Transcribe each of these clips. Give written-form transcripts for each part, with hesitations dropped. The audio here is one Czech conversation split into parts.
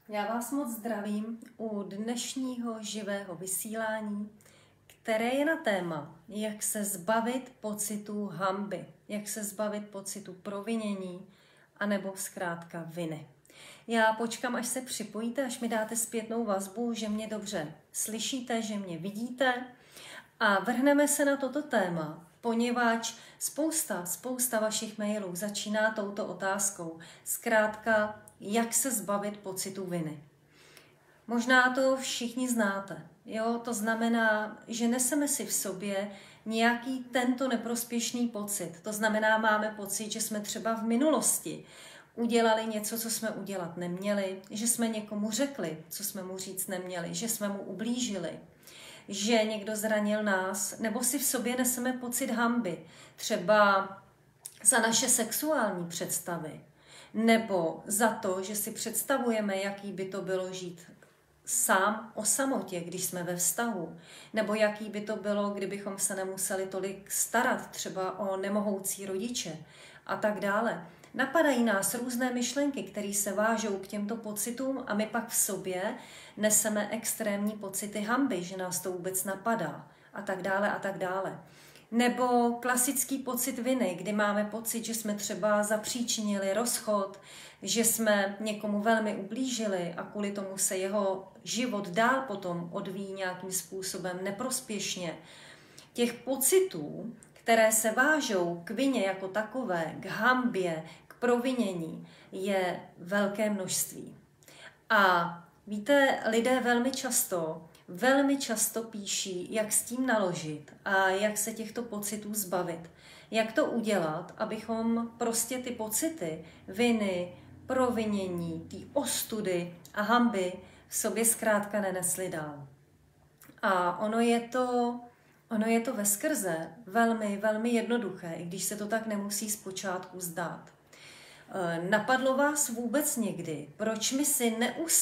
Já vás moc zdravím u dnešního živého vysílání, které je na téma, jak se zbavit pocitu hanby, jak se zbavit pocitu provinění, anebo zkrátka viny. Já počkám, až se připojíte, až mi dáte zpětnou vazbu, že mě dobře slyšíte, že mě vidíte a vrhneme se na toto téma, poněvadž spousta vašich mailů začíná touto otázkou. Zkrátka, jak se zbavit pocitu viny. Možná to všichni znáte. Jo? To znamená, že neseme si v sobě nějaký tento neprospěšný pocit. To znamená, máme pocit, že jsme třeba v minulosti udělali něco, co jsme udělat neměli, že jsme někomu řekli, co jsme mu říct neměli, že jsme mu ublížili, že někdo zranil nás, nebo si v sobě neseme pocit hanby, třeba za naše sexuální představy, nebo za to, že si představujeme, jaký by to bylo žít sám o samotě, když jsme ve vztahu, nebo jaký by to bylo, kdybychom se nemuseli tolik starat třeba o nemohoucí rodiče a tak dále. Napadají nás různé myšlenky, které se vážou k těmto pocitům a my pak v sobě neseme extrémní pocity hanby, že nás to vůbec napadá a tak dále a tak dále. Nebo klasický pocit viny, kdy máme pocit, že jsme třeba zapříčinili rozchod, že jsme někomu velmi ublížili a kvůli tomu se jeho život dál potom odvíjí nějakým způsobem neprospěšně. Těch pocitů, které se vážou k vině jako takové, k hanbě, k provinění, je velké množství. A víte, lidé velmi často píší, jak s tím naložit a jak se těchto pocitů zbavit. Jak to udělat, abychom prostě ty pocity viny, provinění, ty ostudy a hanby v sobě zkrátka nenesli dál. A ono je to veskrze velmi jednoduché, i když se to tak nemusí zpočátku zdát. Napadlo vás vůbec někdy, proč my si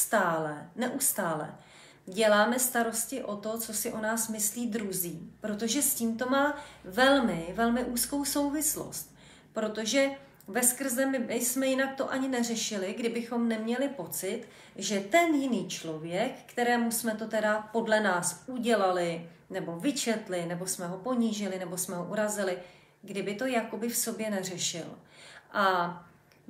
neustále děláme starosti o to, co si o nás myslí druzí? Protože s tím to má velmi úzkou souvislost. Protože veskrze my jsme jinak to ani neřešili, kdybychom neměli pocit, že ten jiný člověk, kterému jsme to teda podle nás udělali, nebo vyčetli, nebo jsme ho ponížili, nebo jsme ho urazili, kdyby to jakoby v sobě neřešil. A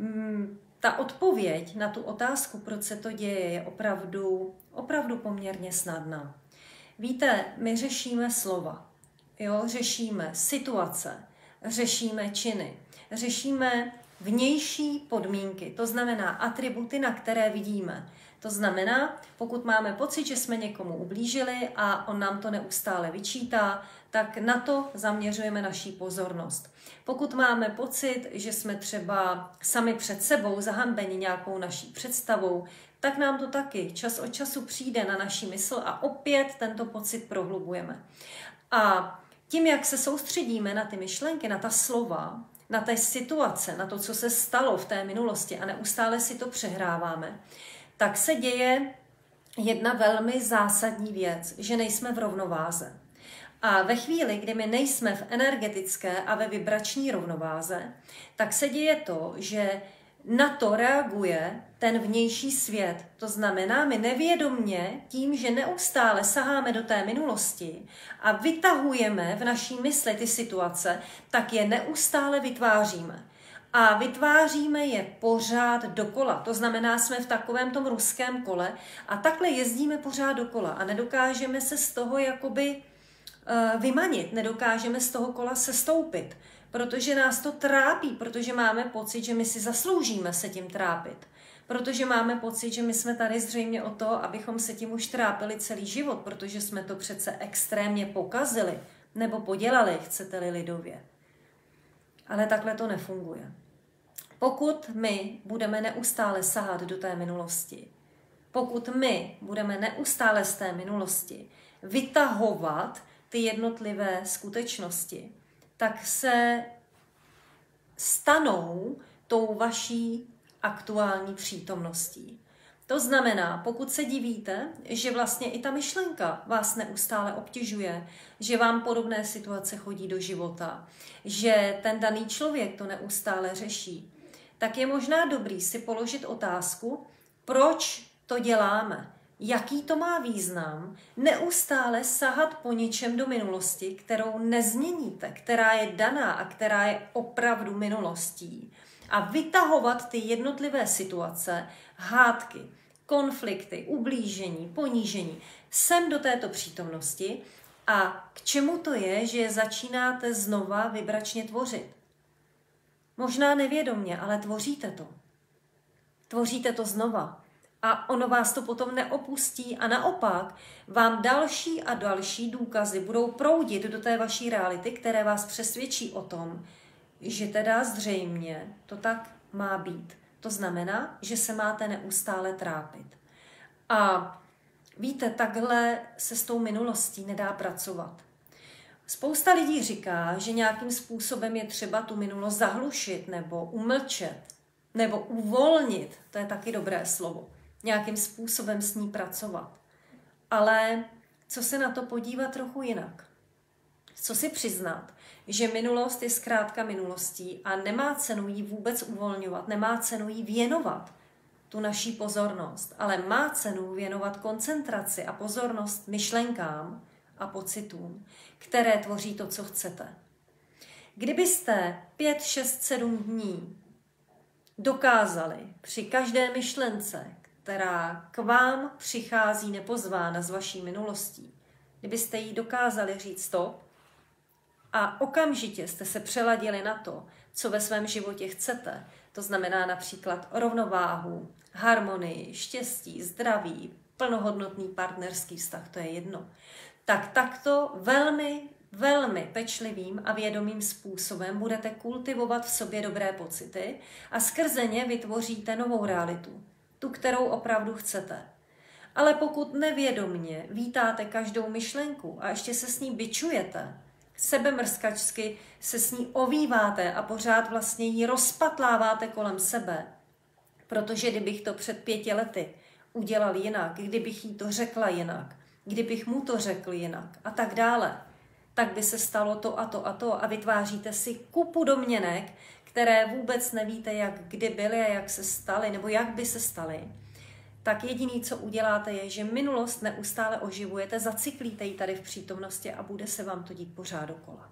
ta odpověď na tu otázku, proč se to děje, je opravdu poměrně snadná. Víte, my řešíme slova, řešíme situace, řešíme činy, řešíme vnější podmínky, to znamená atributy, na které vidíme. To znamená, pokud máme pocit, že jsme někomu ublížili a on nám to neustále vyčítá, tak na to zaměřujeme naší pozornost. Pokud máme pocit, že jsme třeba sami před sebou zahanbeni nějakou naší představou, tak nám to taky čas od času přijde na naši mysl a opět tento pocit prohlubujeme. A tím, jak se soustředíme na ty myšlenky, na ta slova, na té situace, na to, co se stalo v té minulosti a neustále si to přehráváme, tak se děje jedna velmi zásadní věc, že nejsme v rovnováze. A ve chvíli, kdy my nejsme v energetické a ve vibrační rovnováze, tak se děje to, že na to reaguje ten vnější svět. To znamená, my nevědomně tím, že neustále saháme do té minulosti a vytahujeme v naší mysli ty situace, tak je neustále vytváříme. A vytváříme je pořád dokola. To znamená, jsme v takovém tom ruském kole a takhle jezdíme pořád dokola a nedokážeme se z toho jakoby vymanit, nedokážeme z toho kola sestoupit, protože nás to trápí, protože máme pocit, že my si zasloužíme se tím trápit. Protože máme pocit, že my jsme tady zřejmě o to, abychom se tím už trápili celý život, protože jsme to přece extrémně pokazili nebo podělali, chcete-li lidově. Ale takhle to nefunguje. Pokud my budeme neustále sahat do té minulosti, pokud my budeme neustále z té minulosti vytahovat ty jednotlivé skutečnosti, tak se stanou tou vaší aktuální přítomností. To znamená, pokud se divíte, že vlastně i ta myšlenka vás neustále obtěžuje, že vám podobné situace chodí do života, že ten daný člověk to neustále řeší, tak je možná dobrý si položit otázku, proč to děláme? Jaký to má význam neustále sahat po něčem do minulosti, kterou nezměníte, která je daná a která je opravdu minulostí, a vytahovat ty jednotlivé situace, hádky, konflikty, ublížení, ponížení sem do této přítomnosti. A k čemu to je, že je začínáte znova vibračně tvořit? Možná nevědomně, ale tvoříte to. Tvoříte to znova. A ono vás to potom neopustí a naopak vám další a další důkazy budou proudit do té vaší reality, které vás přesvědčí o tom, že teda zřejmě to tak má být. To znamená, že se máte neustále trápit. A víte, takhle se s tou minulostí nedá pracovat. Spousta lidí říká, že nějakým způsobem je třeba tu minulost zahlušit nebo umlčet nebo uvolnit. To je taky dobré slovo. Nějakým způsobem s ní pracovat. Ale co se na to podívat trochu jinak? Co si přiznat, že minulost je zkrátka minulostí a nemá cenu jí vůbec uvolňovat, nemá cenu jí věnovat tu naší pozornost, ale má cenu věnovat koncentraci a pozornost myšlenkám a pocitům, které tvoří to, co chcete. Kdybyste 5, 6, 7 dní dokázali při každé myšlence, která k vám přichází nepozvána z vaší minulostí, kdybyste jí dokázali říct stop a okamžitě jste se přeladili na to, co ve svém životě chcete, to znamená například rovnováhu, harmonii, štěstí, zdraví, plnohodnotný partnerský vztah, to je jedno, tak takto velmi pečlivým a vědomým způsobem budete kultivovat v sobě dobré pocity a skrze ně vytvoříte novou realitu, tu, kterou opravdu chcete. Ale pokud nevědomně vítáte každou myšlenku a ještě se s ní bičujete, sebemrskačsky se s ní ovýváte a pořád vlastně ji rozpatláváte kolem sebe, protože kdybych to před 5 lety udělal jinak, kdybych jí to řekla jinak, kdybych mu to řekl jinak a tak dále, tak by se stalo to a to a to a vytváříte si kupu domněnek, které vůbec nevíte, jak kdy byly a jak se staly, nebo jak by se staly, tak jediný, co uděláte, je, že minulost neustále oživujete, zacyklíte ji tady v přítomnosti a bude se vám to dít pořád dokola.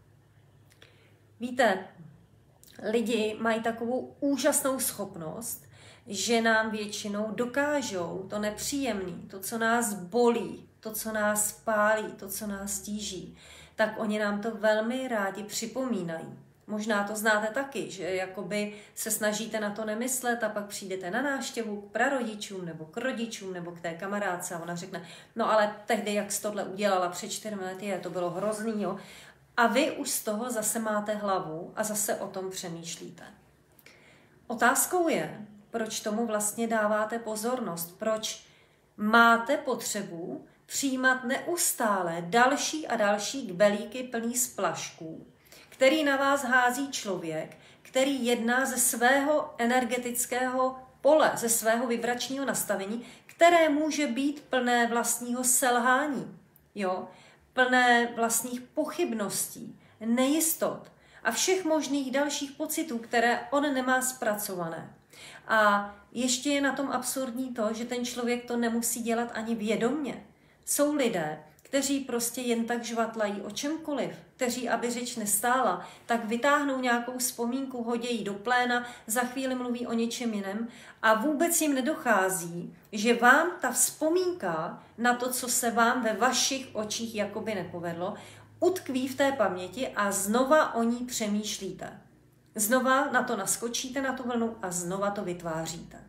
Víte, lidi mají takovou úžasnou schopnost, že nám většinou dokážou to nepříjemné, to, co nás bolí, to, co nás pálí, to, co nás tíží, tak oni nám to velmi rádi připomínají. Možná to znáte taky, že jakoby se snažíte na to nemyslet a pak přijdete na návštěvu k prarodičům nebo k rodičům nebo k té kamarádce a ona řekne, no ale tehdy, jak jsi tohle udělala před 4 lety, to bylo hrozný, jo. A vy už z toho zase máte hlavu a zase o tom přemýšlíte. Otázkou je, proč tomu vlastně dáváte pozornost, proč máte potřebu přijímat neustále další a další kbelíky plný splašků, který na vás hází člověk, který jedná ze svého energetického pole, ze svého vibračního nastavení, které může být plné vlastního selhání, jo? Plné vlastních pochybností, nejistot a všech možných dalších pocitů, které on nemá zpracované. A ještě je na tom absurdní to, že ten člověk to nemusí dělat ani vědomně. Jsou lidé, kteří prostě jen tak žvatlají o čemkoliv, kteří, aby řeč nestála, tak vytáhnou nějakou vzpomínku, hodějí do pléna, za chvíli mluví o něčem jiném a vůbec jim nedochází, že vám ta vzpomínka na to, co se vám ve vašich očích jakoby nepovedlo, utkví v té paměti a znova o ní přemýšlíte. Znova na to naskočíte, na tu vlnu a znova to vytváříte.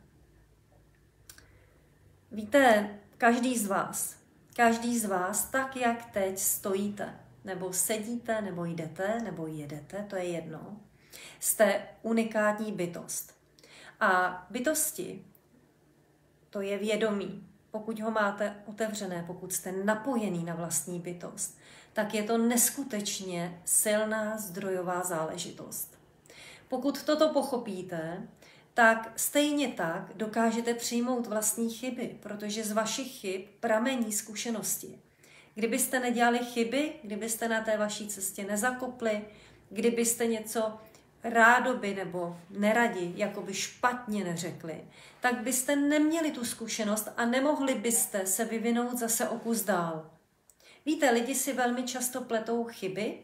Víte, každý z vás, tak jak teď stojíte, nebo sedíte, nebo jdete, nebo jedete, to je jedno, jste unikátní bytost. A bytosti, to je vědomí. Pokud ho máte otevřené, pokud jste napojený na vlastní bytost, tak je to neskutečně silná zdrojová záležitost. Pokud toto pochopíte, tak stejně tak dokážete přijmout vlastní chyby, protože z vašich chyb pramení zkušenosti. Kdybyste nedělali chyby, kdybyste na té vaší cestě nezakopli, kdybyste něco rádoby nebo neradi, jakoby špatně neřekli, tak byste neměli tu zkušenost a nemohli byste se vyvinout zase o kus dál. Víte, lidi si velmi často pletou chyby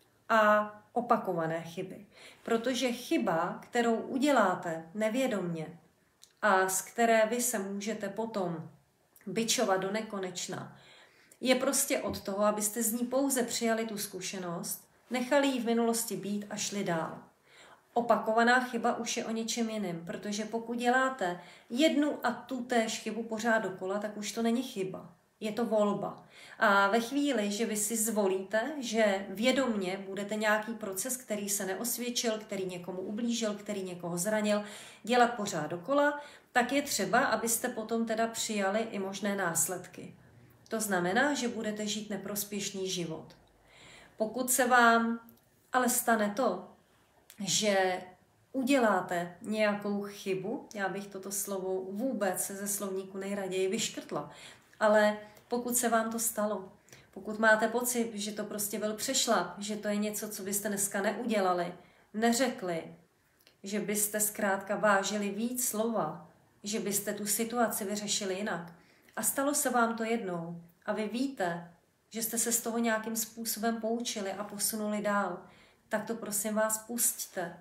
a opakované chyby, protože chyba, kterou uděláte nevědomně a z které vy se můžete potom bičovat do nekonečna, je prostě od toho, abyste z ní pouze přijali tu zkušenost, nechali ji v minulosti být a šli dál. Opakovaná chyba už je o něčem jiném, protože pokud děláte jednu a tu též chybu pořád dokola, tak už to není chyba. Je to volba. A ve chvíli, že vy si zvolíte, že vědomně budete nějaký proces, který se neosvědčil, který někomu ublížil, který někoho zranil, dělat pořád dokola, tak je třeba, abyste potom teda přijali i možné následky. To znamená, že budete žít neprospěšný život. Pokud se vám ale stane to, že uděláte nějakou chybu, já bych toto slovo vůbec ze slovníku nejraději vyškrtla, ale pokud se vám to stalo, pokud máte pocit, že to prostě byl přešlap, že to je něco, co byste dneska neudělali, neřekli, že byste zkrátka vážili víc slova, že byste tu situaci vyřešili jinak a stalo se vám to jednou a vy víte, že jste se z toho nějakým způsobem poučili a posunuli dál, tak to prosím vás pusťte.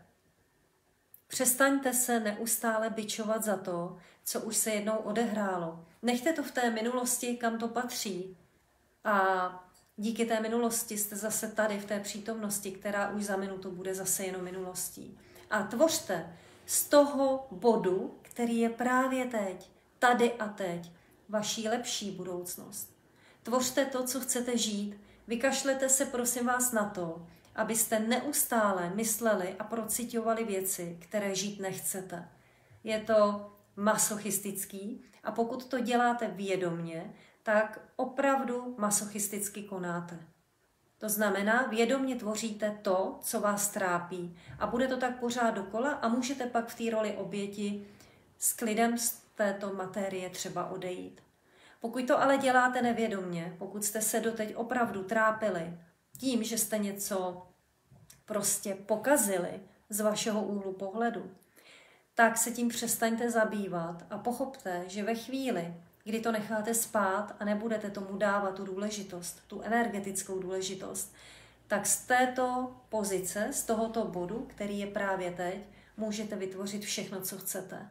Přestaňte se neustále bičovat za to, co už se jednou odehrálo. Nechte to v té minulosti, kam to patří. A díky té minulosti jste zase tady v té přítomnosti, která už za minutu bude zase jenom minulostí. A tvořte z toho bodu, který je právě teď, tady a teď, vaší lepší budoucnost. Tvořte to, co chcete žít. Vykašlete se prosím vás na to, abyste neustále mysleli a prociťovali věci, které žít nechcete. Je to masochistický a pokud to děláte vědomně, tak opravdu masochisticky konáte. To znamená, vědomně tvoříte to, co vás trápí a bude to tak pořád dokola a můžete pak v té roli oběti s klidem z této matérie třeba odejít. Pokud to ale děláte nevědomně, pokud jste se doteď opravdu trápili tím, že jste něco prostě pokazili z vašeho úhlu pohledu, tak se tím přestaňte zabývat a pochopte, že ve chvíli, kdy to necháte spát a nebudete tomu dávat tu důležitost, tu energetickou důležitost, tak z této pozice, z tohoto bodu, který je právě teď, můžete vytvořit všechno, co chcete.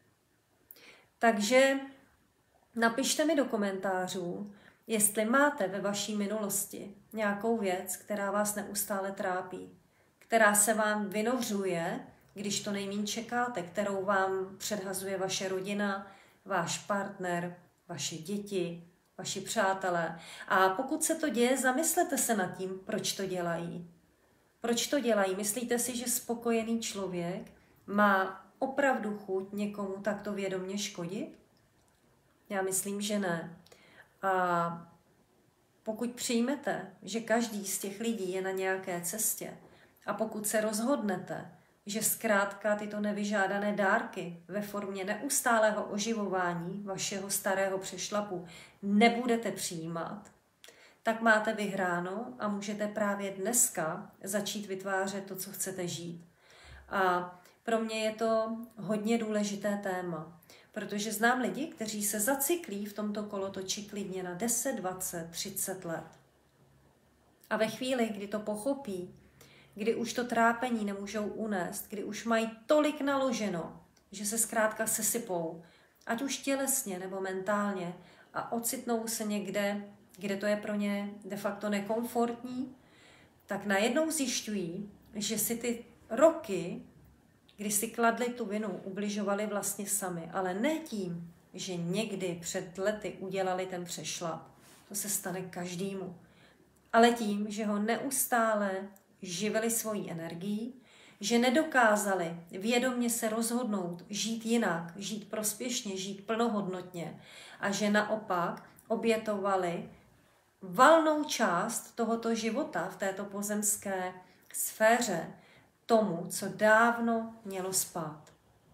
Takže napište mi do komentářů, jestli máte ve vaší minulosti nějakou věc, která vás neustále trápí, která se vám vynořuje, když to nejméně čekáte, kterou vám předhazuje vaše rodina, váš partner, vaše děti, vaši přátelé. A pokud se to děje, zamyslete se nad tím, proč to dělají. Proč to dělají? Myslíte si, že spokojený člověk má opravdu chuť někomu takto vědomě škodit? Já myslím, že ne. A pokud přijmete, že každý z těch lidí je na nějaké cestě a pokud se rozhodnete, že zkrátka tyto nevyžádané dárky ve formě neustálého oživování vašeho starého přešlapu nebudete přijímat, tak máte vyhráno a můžete právě dneska začít vytvářet to, co chcete žít. A pro mě je to hodně důležité téma, protože znám lidi, kteří se zacyklí v tomto kolotoči klidně na 10, 20, 30 let. A ve chvíli, kdy to pochopí, kdy už to trápení nemůžou unést, kdy už mají tolik naloženo, že se zkrátka sesypou, ať už tělesně nebo mentálně, a ocitnou se někde, kde to je pro ně de facto nekomfortní, tak najednou zjišťují, že si ty roky, kdy si kladli tu vinu, ubližovali vlastně sami, ale ne tím, že někdy před lety udělali ten přešlap. To se stane každému. Ale tím, že ho neustále živili svojí energií, že nedokázali vědomě se rozhodnout žít jinak, žít prospěšně, žít plnohodnotně a že naopak obětovali valnou část tohoto života v této pozemské sféře tomu, co dávno mělo spát.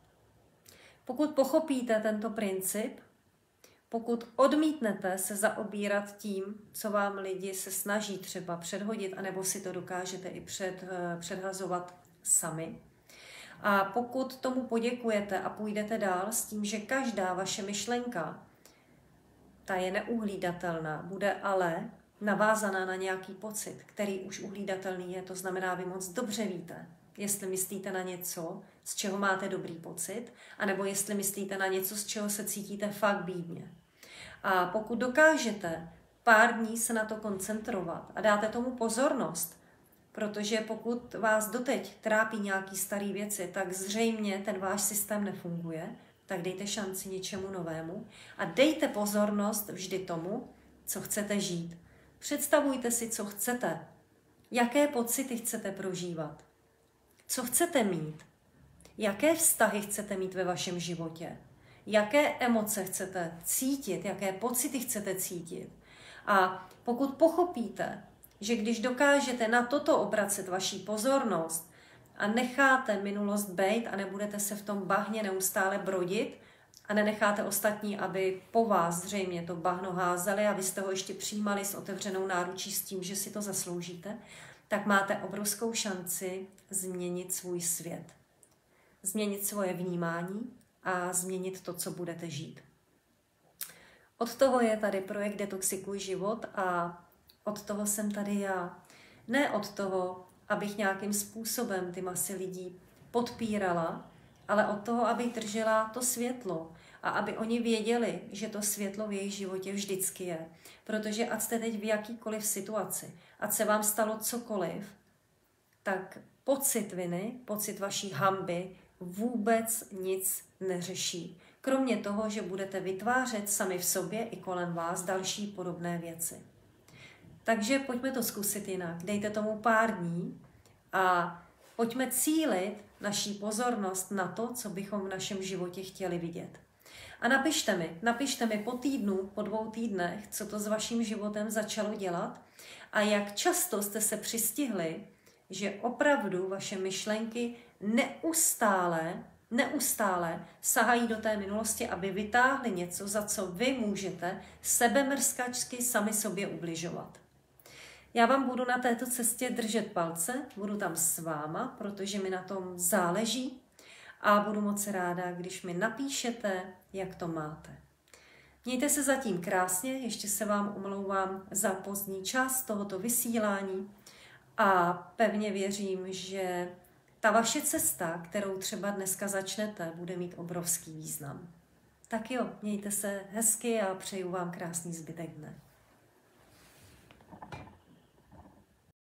Pokud pochopíte tento princip, pokud odmítnete se zaobírat tím, co vám lidi se snaží třeba předhodit, anebo si to dokážete i předhazovat sami. A pokud tomu poděkujete a půjdete dál s tím, že každá vaše myšlenka, ta je neuhlídatelná, bude ale navázaná na nějaký pocit, který už uhlídatelný je, to znamená, vy moc dobře víte, jestli myslíte na něco, z čeho máte dobrý pocit, anebo jestli myslíte na něco, z čeho se cítíte fakt bídně. A pokud dokážete pár dní se na to koncentrovat a dáte tomu pozornost, protože pokud vás doteď trápí nějaký starý věci, tak zřejmě ten váš systém nefunguje, tak dejte šanci něčemu novému a dejte pozornost vždy tomu, co chcete žít. Představujte si, co chcete, jaké pocity chcete prožívat, co chcete mít, jaké vztahy chcete mít ve vašem životě, jaké emoce chcete cítit, jaké pocity chcete cítit. A pokud pochopíte, že když dokážete na toto obracet vaši pozornost a necháte minulost bejt a nebudete se v tom bahně neustále brodit a nenecháte ostatní, aby po vás zřejmě to bahno házeli a vy jste ho ještě přijímali s otevřenou náručí s tím, že si to zasloužíte, tak máte obrovskou šanci změnit svůj svět. Změnit svoje vnímání a změnit to, co budete žít. Od toho je tady projekt Detoxikuj život a od toho jsem tady já. Ne od toho, abych nějakým způsobem ty masy lidí podpírala, ale od toho, abych držela to světlo a aby oni věděli, že to světlo v jejich životě vždycky je. Protože ať jste teď v jakýkoliv situaci, ať se vám stalo cokoliv, tak pocit viny, pocit vaší hanby vůbec nic neřeší. Kromě toho, že budete vytvářet sami v sobě i kolem vás další podobné věci. Takže pojďme to zkusit jinak. Dejte tomu pár dní a pojďme cílit naší pozornost na to, co bychom v našem životě chtěli vidět. A napište mi po týdnu, po 2 týdnech, co to s vaším životem začalo dělat a jak často jste se přistihli, že opravdu vaše myšlenky neustále sahají do té minulosti, aby vytáhli něco, za co vy můžete sebemrskačsky sami sobě ubližovat. Já vám budu na této cestě držet palce, budu tam s váma, protože mi na tom záleží a budu moc ráda, když mi napíšete, jak to máte. Mějte se zatím krásně, ještě se vám omlouvám za pozdní čas tohoto vysílání a pevně věřím, že ta vaše cesta, kterou třeba dneska začnete, bude mít obrovský význam. Tak jo, mějte se hezky a přeju vám krásný zbytek dne.